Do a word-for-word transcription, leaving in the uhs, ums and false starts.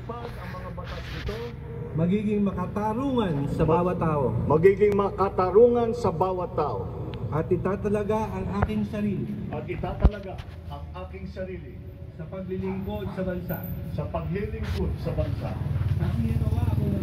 ipatutupad ang mga batas nito, magiging makatarungan sa bawat tao, magiging makatarungan sa bawat tao, at itatalaga ang aking sarili at itatalaga ang aking sarili sa paglilingkod sa bansa. sa paglilingkod sa bansa. Nagsisinawa akong